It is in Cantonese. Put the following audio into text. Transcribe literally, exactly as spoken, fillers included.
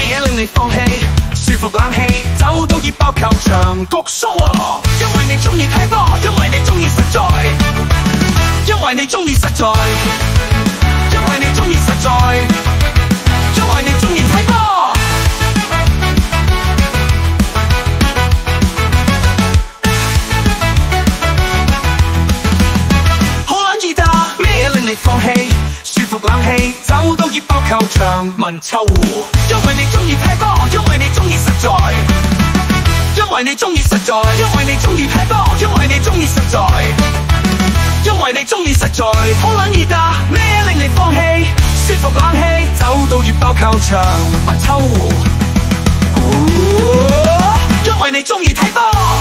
咩令你放棄？舒服冷氣，走到熱爆球場焗蘇啊！因為你中意睇波，因為你中意實在，因為你中意實在，因為你中意實在，因為你中意睇波。好撚熱啊！咩令你放棄？舒服冷氣，走到熱爆球場聞臭狐，因為你中意睇波，因為你中意實在，因為你中意實在，因為你中意睇波，因為你中意實在，因為你中意實在。好撚熱啊！咩令你放棄？舒服冷氣，走到熱爆球場聞臭狐，因為你中意睇波。